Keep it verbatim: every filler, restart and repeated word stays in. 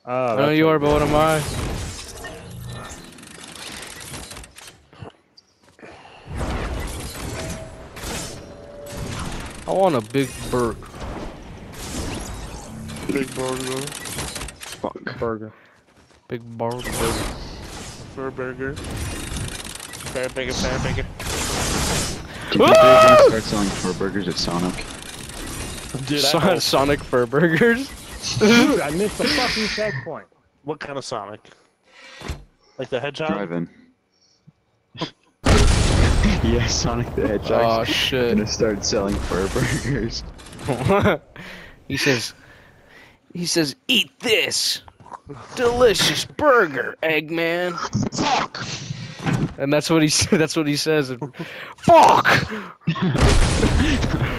Oh, I know you are, but what am I? I want a big burger. Big burger. Fuck. Burger. Big burger. Furburger. Fair bigger, fair bigger. Do you think they're gonna start selling furburgers at Sonic? Dude, So I hope- Sonic Fur Burgers? Dude, I missed the fucking checkpoint. What kind of Sonic? Like the Hedgehog? Drive-in. Yeah, Sonic the Hedgehog. Oh shit. Gonna start selling furburgers. He says, he says, eat this delicious burger, Eggman. Fuck! And that's what he that's what he says. Fuck.